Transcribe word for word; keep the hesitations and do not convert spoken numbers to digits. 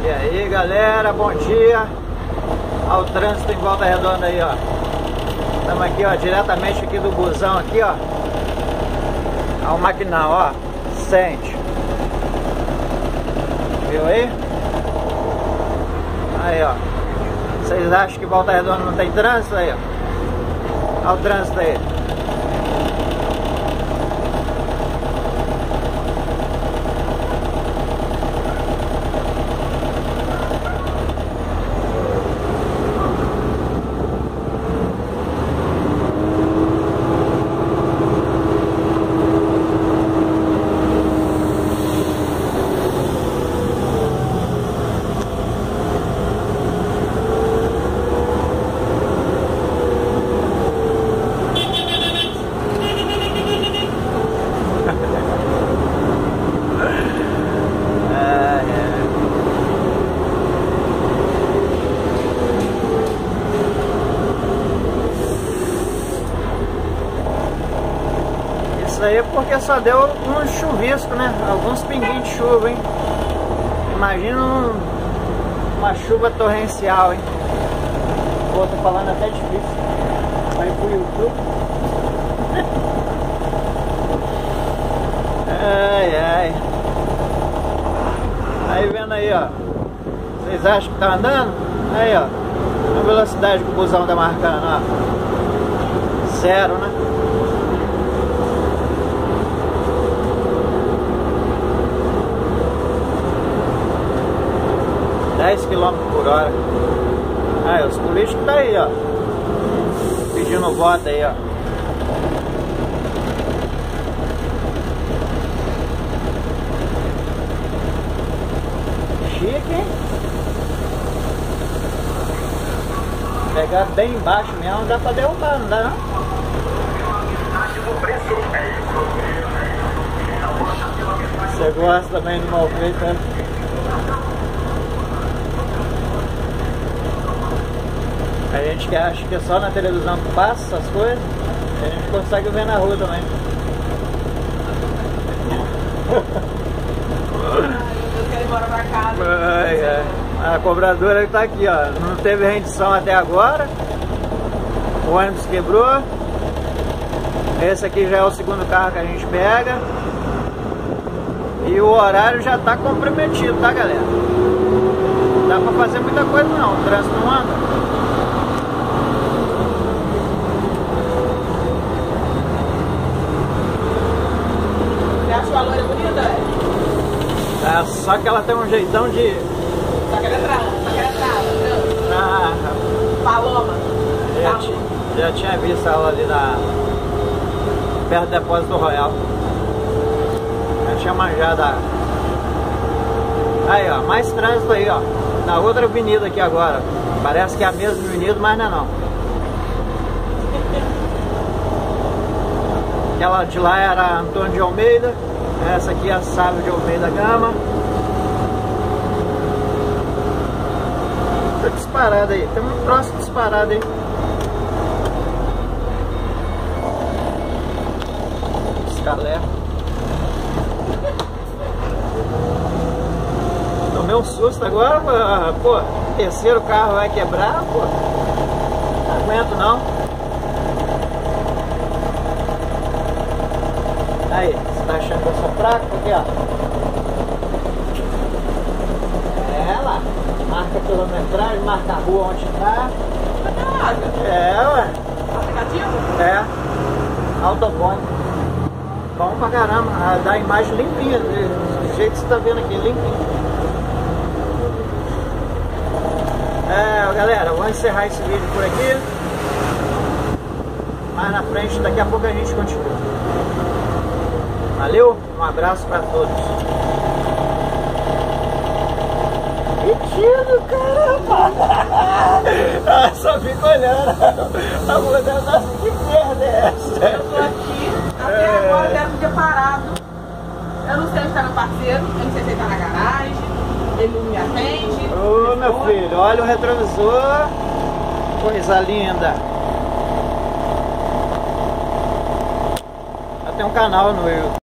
E aí galera, bom dia. Olha o trânsito em Volta Redonda aí, ó. Estamos aqui, ó, diretamente aqui do busão aqui, ó. Olha o maquinal, ó. Sente. Viu aí? Aí, ó. Vocês acham que Volta Redonda não tem trânsito aí, ó? Olha o trânsito aí. Isso aí é porque só deu um chuvisco, né? Alguns pinguinhos de chuva, hein? Imagina um, uma chuva torrencial, hein? Pô, tô falando até difícil. Vai pro YouTube. Ai, ai. Aí vendo aí, ó. Vocês acham que tá andando? Aí, ó. A velocidade que o busão tá marcando, ó. Zero, né? dez quilômetros por hora. Aí, os políticos tá aí, ó. Pedindo voto aí, ó. Chique, hein? Pegar bem embaixo mesmo, dá pra derrubar, não dá não? Você gosta também do mal feito, né? A gente que acha que é só na televisão que passa essas coisas, a gente consegue ver na rua também. Eu quero ir embora pra casa. Ai, ai. A cobradora está aqui, ó. Não teve rendição até agora. O ônibus quebrou. Esse aqui já é o segundo carro que a gente pega. E o horário já está comprometido, tá, galera? Não dá pra fazer muita coisa não, o trânsito não anda. A loira é bonita, é? É, só que ela tem um jeitão de... Só que ela é trava, só que ela é trava, Ah, Paloma. já, ti, já tinha visto ela ali na... perto do depósito do Royal. Já tinha manjado a... Aí, ó, mais trânsito aí, ó. Na outra avenida aqui agora. Parece que é a mesma avenida, mas não é não. Aquela de lá era Antônio de Almeida. Essa aqui é a Sávio de Almeida Gama. Tá disparado aí, tem um próximo disparado aí. Escalé. Tomei um susto agora, pô. Terceiro carro vai quebrar, pô. Não aguento não. Aí, você tá achando que eu sou fraco? Aqui, ó. É lá. Marca a quilometragem, marca a rua onde tá. É, ué. Aplicativo? É. Autobone. Bom pra caramba. Dá a imagem limpinha. Do jeito que você tá vendo aqui, limpinho. É, galera, vou encerrar esse vídeo por aqui. Mais na frente, daqui a pouco a gente continua. Valeu, um abraço pra todos. Metido, caramba! Ah, só fico olhando. A mulher, nossa, que merda é essa? Eu tô aqui, até É. agora deve ter parado. Eu não sei onde tá meu parceiro, eu não sei se ele tá na garagem, ele não me atende. Ô, meu filho, olha o retrovisor. Coisa linda. Tem um canal no YouTube.